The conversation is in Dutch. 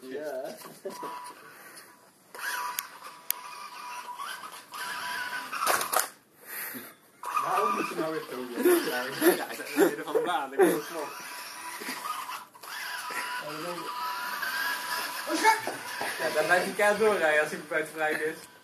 Ja. Waarom moet je nou weer zo doen? Ja, het is het midden van de baan. Ik ben het nog. Ja, dan blijf je keihard doorrijden als hij buiten vrij is.